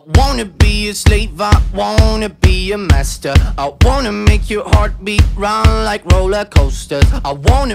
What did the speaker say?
wanna be a slave, I wanna be a master. I wanna make your heartbeat run like roller coasters. I wanna